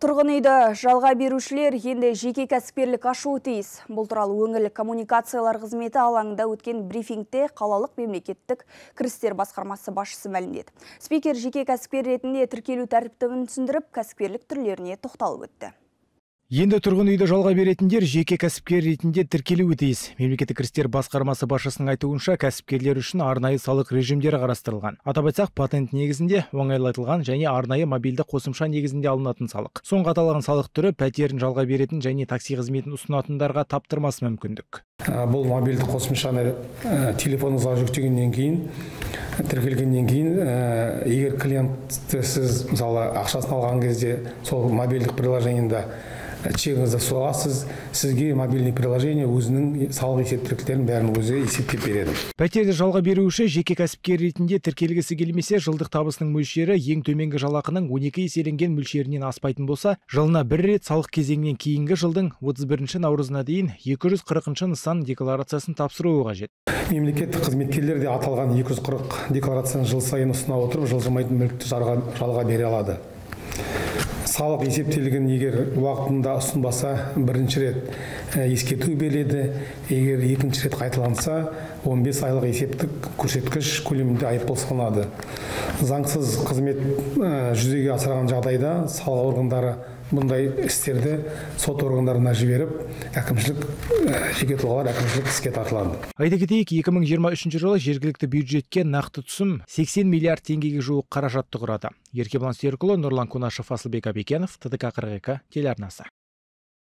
Тұрғын үйді жалға берушілер енді жеке кәсіпкерлік ашуы тиіс. Бұл туралы өңірлік коммуникациялар қызметі алаңында өткен брифингте қалалық мемлекеттік кірістер басқармасы басшысы мәлімдеді. Спикер жеке кәсіпкер ретінде тіркелу тәртібін түсіндіріп, кәсіпкерлік түрлеріне тоқталып өтті. Енді тұрғын үйді жалға беретіндер жеке кәсіпкер ретінде тіркелуі тиіс. Мемлекеттік кірістер басқармасы басшысының айтуынша, кәсіпкерлер үшін арнайы салық режимдері қарастырылған. Атап айтсақ, патент негізінде оңайлатылған және арнайы мобильді қосымша негізінде алынатын салық. Соңғы аталған салық түрі пәтерін жалға беретін және такси қызметін ұсынатындарға таптырмас мүмкіндік. Бұл мобильді қосымшаны телефоныңызға жүктегеннен кейін, тіркелгеннен кейін, егер клиентті сіз мысалы ақшасын алған кезде сол мобильдік приложениеда чегіңізді соғасыз, сізге мобильный приложение өзінің салық есептіліктерін бәрін өзі есептеп береді. Пәтерді жалға беруші жеке кәсіпкер ретінде тіркелгісі келмесе, жылдық табысының мөлшері ең төменгі жалақының 12 еселенген мөлшерінен аспайтын болса, жылына бір рет салық кезеңінен кейінгі жылдың 31 наурызына дейін 240 нысан декларациясын тапсыруы қажет. Мемлекеттік қызметкерлер де аталған 240 декларацияны жыл сайын ұсына отырып, жылжымайтын мүлікті жалға бере алады. Салық есептелген егер уақытында ұсынбаса, бірінші рет ескерту беріледі, егер екінші рет қайталанса, 15 айлық есептік көрсеткіш көлемінде айыппұл салынады. Заңсыз қызмет жүзеге асырған жағдайда салық органдары бұндай істерді сот органдарына жіберіп, жеке тұлғалар әкімшілік іске тартылады. Айта кетейік, 2023 жылы жергілікті бюджетке нақты түсім 80 миллиард теңгеге жуық қаражатты құрады. Еркебұлан Серікұлы, Нұрлан Кунашев, Асылбек Абекенов, ТДК 42 телеарнасы.